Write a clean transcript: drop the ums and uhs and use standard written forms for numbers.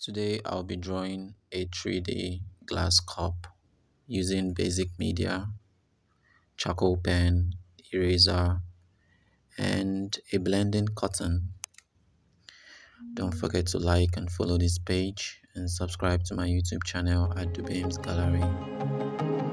Today I'll be drawing a 3D glass cup using basic media, charcoal pen, eraser, and a blending cotton. Don't forget to like and follow this page and subscribe to my YouTube channel at Dubems Gallery.